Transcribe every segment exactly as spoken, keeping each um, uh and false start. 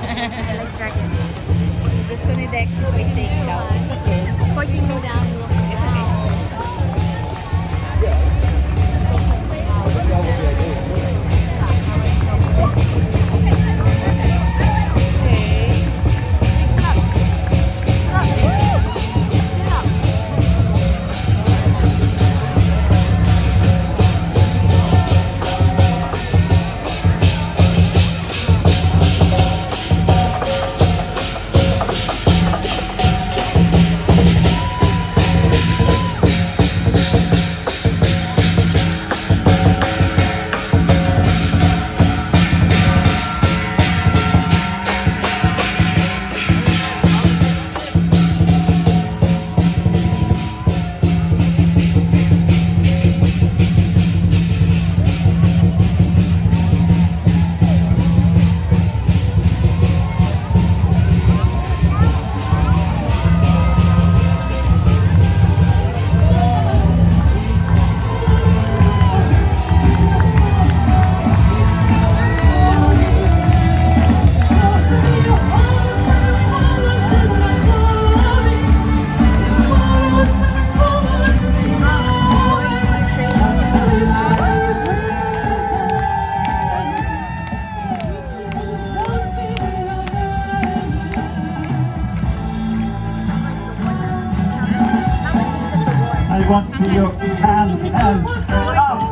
I like dragons. Gusto ni Dex ko i-take down. It's okay. fourteen minutes. It's okay. I want to see your hands, hands up.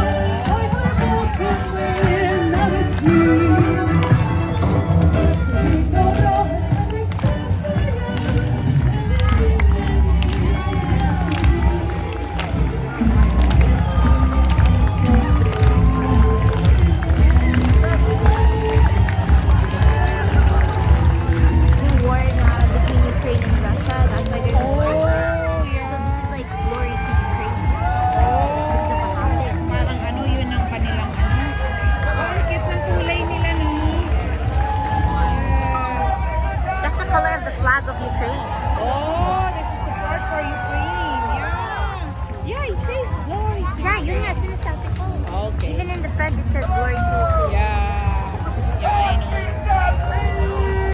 Flag of Ukraine. Oh, this is support for Ukraine. Yeah. Yeah, it says glory to Yeah, Ukraine. yun nga, sinasabi ko. Okay. Even in the front, it says glory to Ukraine. Yeah.